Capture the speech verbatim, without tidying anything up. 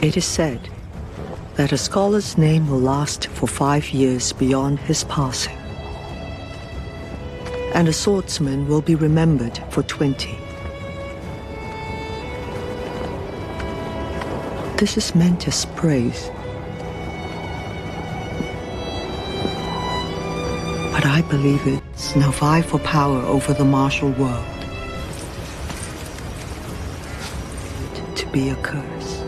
It is said that a scholar's name will last for five years beyond his passing, and a swordsman will be remembered for twenty. This is meant as praise. But I believe it's now vie for power over the martial world. To be a curse.